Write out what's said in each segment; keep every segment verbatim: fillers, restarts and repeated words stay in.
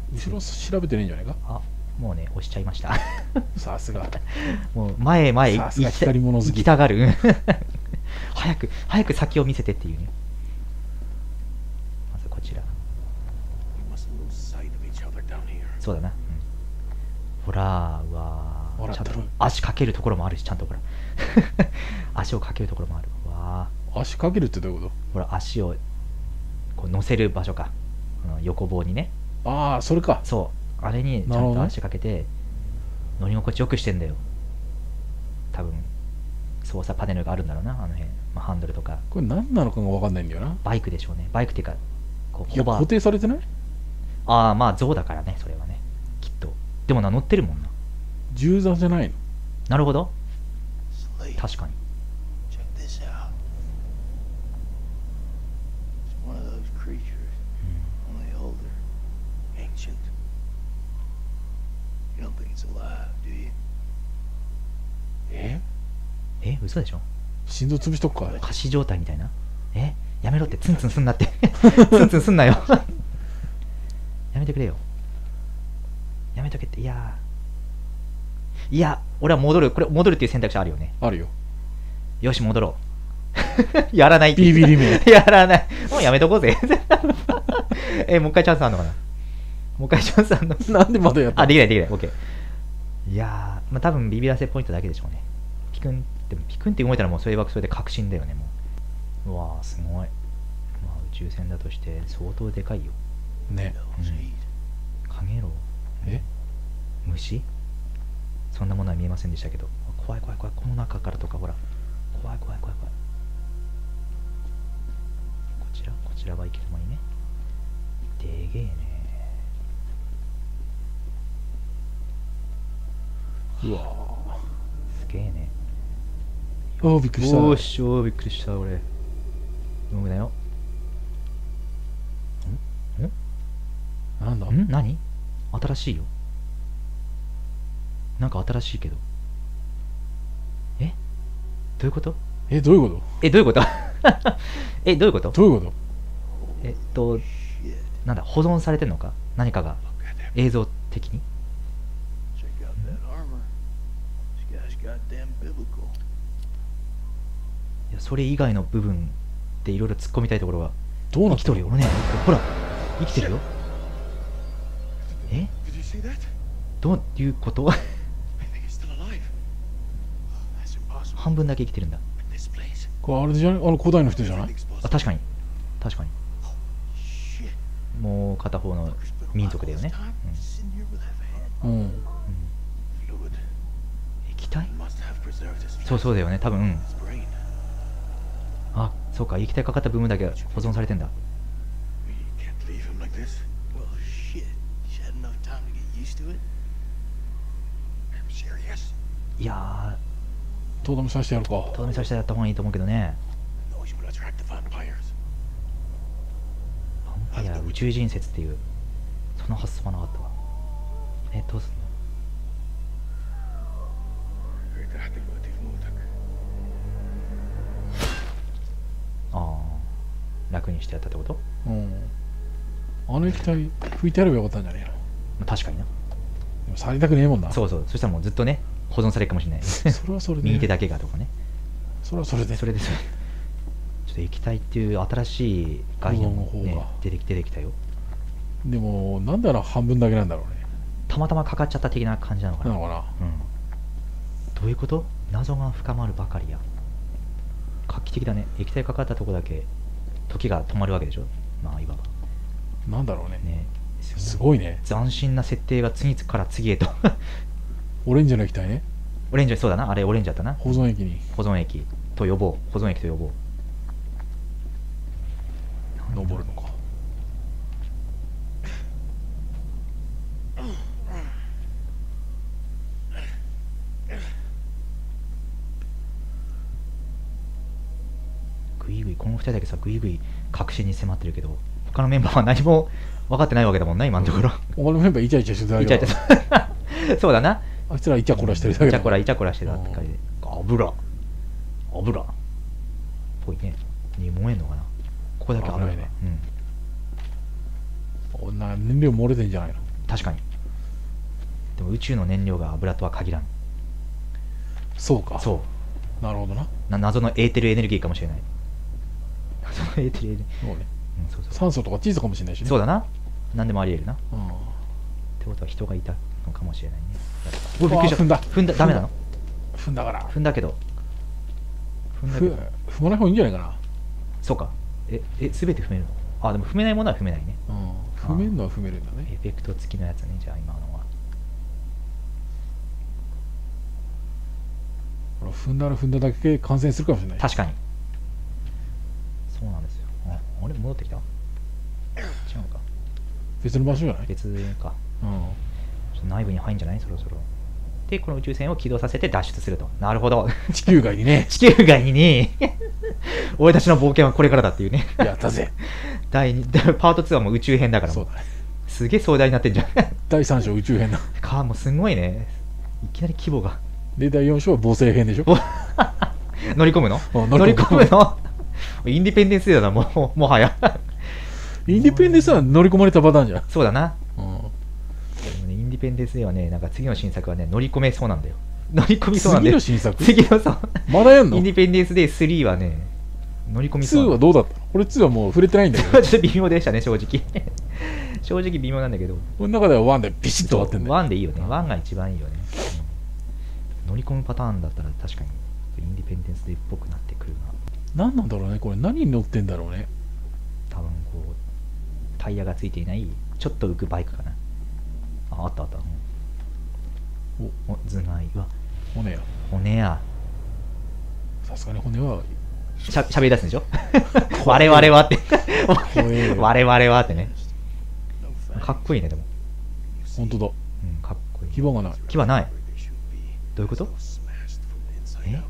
後ろ調べてねえんじゃないか。 あ、もうね押しちゃいました。 さすが。 もう前へ前へさすが光り物好き行きたがる。早く早く先を見せてっていうね。まずこちら。そうだな、うん、ほらうわー、ちゃんと足かけるところもあるし、ちゃんとほら足をかけるところもあるわー。足かけるってどういうこと？ ほら足をこう乗せる場所か、うん、横棒にね。 ああ、それか。 そうあれにちゃんと足かけて乗り心地よくしてんだよ多分。操作パネルがあるんだろうな、あの辺、まあ、ハンドルとか。 これ何なのかが分かんないんだよな。 バイクでしょうね。バイクっていうかこういや固定されてない？ ああ、まあ象だからね、それはねきっと。でもな、乗ってるもんな。 銃座じゃないの？ なるほど、確かに。 ええ、嘘でしょ？ 心臓潰しとくか。 仮死状態みたいな。え、やめろって、ツンツンすんなってツンツンすんなよやめてくれよ、やめとけって。いやー、いや俺は戻る、これ戻るっていう選択肢あるよね。 あるよ。 よし戻ろうやらないってビビリ目やらない、もうやめとこうぜえ、もう一回チャンスあんのかな。もう一回チャンスあんのなんでまだやったの？ あ、できないできない、オッケー。いやー、まあ多分ビビらせポイントだけでしょうね。ピクンってピクンって動いたらもうそれはそれで確信だよね。もううわー、すごい。まあ宇宙船だとして相当でかいよね。 うん、カゲロウ、 え虫、そんなものは見えませんでしたけど。怖い怖い怖い、この中からとかほら、怖い怖い怖い怖い。こちらこちらはいける間にね。でげえね。 うわすげえね。 ー。ああ、びっくりした。 おーしおー、びっくりした俺。動くなよ。んんなんだ？ ん何？新しいよ。なんか新しいけど。え？どういうこと？ え、どういうこと？ え、どういうことえ、どういうこと？ どういうこと？ えっと、なんだ、保存されてんのか何かが、映像的に。いや、それ以外の部分でいろいろ突っ込みたいところがどうなってる生きとるよね。ほら、生きてるよ。え？どういうこと半分だけ生きてるんだ。 これあれじゃない？あの古代の人じゃない？ あ、確かに確かに。もう片方の民族だよね。 うん、うん、 液体？そうそうだよね多分、うん、あ、そうか、液体かかった部分だけ保存されてんだ。いやー、とどめさせてやるか。 とどめさせてやった方がいいと思うけどね。ヴァンパイア宇宙人説っていう、その発想はなかったわ。え、どうすんの？ああ、楽にしてやったってこと？ うん。あの液体拭いてやればよかったんじゃねえの？ まあ、確かにな。 でも触りたくねえもんな。 そうそう、そしたらもうずっとね保存されるかもしれないそれはそれで右手だけがとかね。 それはそれでそれですよ。ちょっと液体っていう新しい概念も、ね、出てき出てきたよ。 でもなんであの半分だけなんだろうね。 たまたまかかっちゃった的な感じなのかな。 なのかな。 うん。どういうこと？謎が深まるばかりや。画期的だね。液体かかったとこだけ時が止まるわけでしょ。まあいわば。 なんだろうね。 ね、 すごいね。 斬新な設定が次から次へとオレンジの液体ね。 オレンジ、そうだな、あれオレンジだったな。 保存液に。 保存液と予防、保存液と予防。 登るのか。 グイグイ、このふたりだけさ、グイグイ確信に迫ってるけど、他のメンバーは何も分かってないわけだもんな、今のところ。 他のメンバーイチャイチャしてるだけだ。 イチャイチャそうだな。 あいつらイチャコラしてるだけだ。 イチャコライチャコラしてるって感じで。油油っぽいね。に燃えんのかな。ここだけ油が、 ね。 うん。 な燃料漏れてんじゃないの？ 確かに。でも宇宙の燃料が油とは限らん。 そうか。 そうなるほどな。 な謎のエーテルエネルギーかもしれない。謎のエーテルエネルギー、 そうね。 うん、そうそう酸素とか窒素かもしれないしね。 そうだな。何でもありえるな。っうん。 てことは人がいたのかもしれないね。 うわびっくりした。 踏んだ踏んだ。ダメなの？ 踏んだから。 踏んだけど。踏んだけふど。 踏まない方がいいんじゃないかな。 そうか。え、え、すべて踏めるの？あ、でも踏めないものは踏めないね。 うん。踏めるのは踏めるんだね。 エフェクト付きのやつね、じゃあ今のは。 ほら踏んだら踏んだだけ感染するかもしれない。 確かに。そうなんですよ。あ、あれ戻ってきた？違うのか。 別の場所じゃない？ 別か。 うん。 ちょっと内部に入んじゃない？そろそろ。で、この宇宙船を起動させて脱出すると。なるほど。 地球外にね。 地球外にね、俺たちの冒険はこれからだっていうね。 やったぜ。 第二パートツーはもう宇宙編だから。 そうだね。 すげえ壮大になってんじゃん。 だいさん章宇宙編だ。 か、もうすごいね。いきなり規模が。 で、だいよん章は母性編でしょ。 乗り込むの？ うん乗り乗り込む込むの？インディペンデンスデーだな、もう、もはや。 インディペンデンスは乗り込まれたパターンじゃん。 そうだな。 うん。 でもね、インディペンデンスデーはね、なんか次の新作はね、乗り込めそうなんだよ。乗り込みそうなんだよ。 次の新作次のそう。 まだやんの？ インディペンデンスデースリーはね、乗り込みそうツーはどうだったの？俺ツーはもう触れてないんだけど。 ちょっと微妙でしたね、正直。正直微妙なんだけど。 俺の中ではワンでビシッと終わってんだよ。 ワンでいいよね。ワンが一番いいよね。うん、乗り込むパターンだったら確かに、インディペンデンスデーっぽくなってくるな。 何なんだろうね、これ何に乗ってんだろうね。 多分こう、タイヤがついていない、ちょっと浮くバイクかな。あ、あったあった。うん、お、お頭蓋は。 骨や。 骨や。 さすがに骨は。 しゃ、しゃべり出すんでしょ我々はって。 怖えよ我々はってね。かっこいいね、でも。 ほんとだ。 うん、かっこいい。 牙がない。 牙ない。どういうこと？え？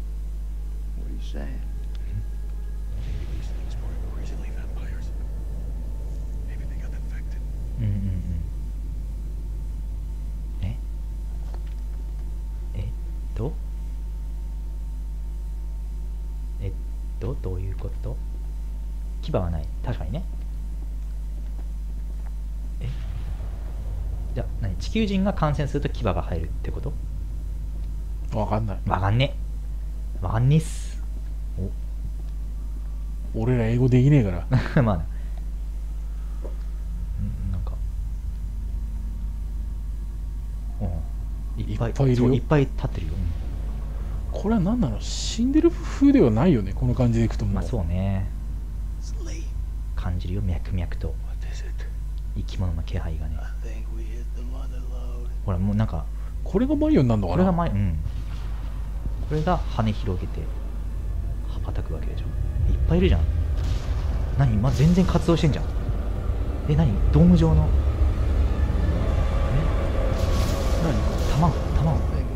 うんうんうん。え？えっとえっとどういうこと？牙はない。確かにね。え？じゃあ何？地球人が感染すると牙が生えるってこと？ わかんない。 わかんねえ。わかんねえっす。 俺ら英語できねえから。 おまあな。んなんか。うん。いっぱい、 いっぱいいるよそういっぱい立ってるよ。 これは何なの？死んでる風ではないよね、この感じでいくともう。 まあそうね。感じるよ、脈々と。生き物の気配がね。ほら、もうなんか、 これがマリオになるのかな？ これが前、うん。これが羽広げて、羽ばたくわけでしょ。いっぱいいるじゃん。何？まあ、全然活動してんじゃん。え、何？ドーム状の。え？何？卵？卵？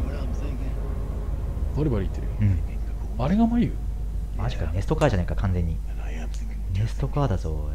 バリバリ言ってるよ。 うん。 あれがマリオ？ マジか、ネストカーじゃないか、完全に。ネストカーだぞ、おい。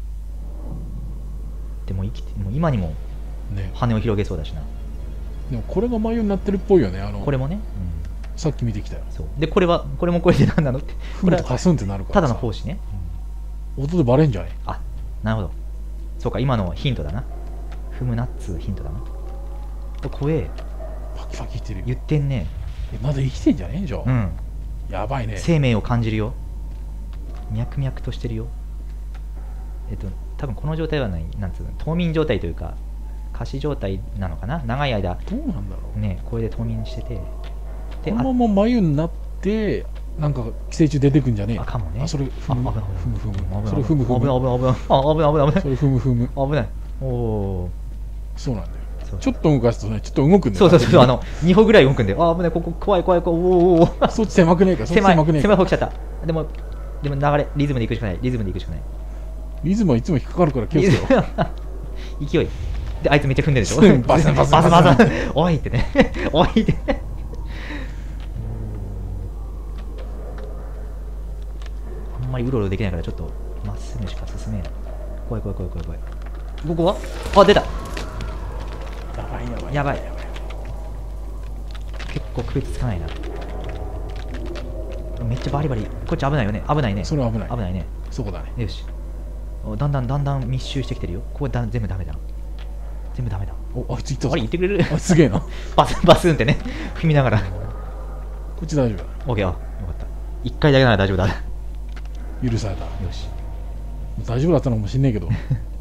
でも生きて、もう今にもね。 羽を広げそうだしな。 でもこれがマリオになってるっぽいよね。あのこれもね。 さっき見てきたよ。 うん。そう。で、これは、これもこれで何なのって。これは踏むとカスンってなるからたださの胞子ね。 音でバレんじゃない？ あ、なるほど。そうか、今のヒントだな。踏むなっつうヒントだな。怖え。 パキパキ言ってるよ。 言ってんね。 え、まだ生きてんじゃねえじゃん。 うん。 やばいね。 生命を感じるよ。脈々としてるよ。えっと、多分この状態はない、なんつうの、冬眠状態というか、仮死状態なのかな。長い間、 どうなんだろう。 ね、これで冬眠してて。で、 このまま眉になってなんか寄生虫出てくんじゃねえ？ あ、かもね。 あ、それ踏むあ危ない踏む踏む。 危ないそれ踏む踏む。 危ない危ない危ない。あ、危ない危ない危ない。 それ踏む踏む。 危ない。おお。 そうなんだよ。 そうちょっと動かすとね、ちょっと動くんだよ。 そうそうそう、あの、に歩ぐらい動くんで、あ、危ない、ここ怖い怖い怖い、おーおーおー。 そっち狭くねえか、そっち狭い、 狭くねえか。 狭い方来ちゃった。でも、でも流れ、リズムで行くしかない、リズムで行くしかない。 リズムはいつも引っかかるから気をつけよう。 勢い。で、あいつめっちゃ踏んでるでしょ。 うんバサバサバサバサ。おいってね。おいって。あんまりうろうろできないから、ちょっと、まっすぐしか進めない。怖い怖い怖い怖い怖い。ここはあ、出た。 やばいやばいやばい。結構区別つかないな。めっちゃバリバリ。こっち危ないよね。危ないね。 それは危ない。 危ないね。 そこだね。 よし。おだんだんだんだん密集してきてるよ。ここだ全部ダメだ。 全部ダメだ。 お、あいつ行ったぞ。 あれ、言ってくれるあ、すげえな。こバス、バスンってね、踏みながら。 っち大丈オッケー、あ、よかった。一回だけなら大丈夫だ。よ夫。許された。 し。 大丈夫だったのかもしんねえけど。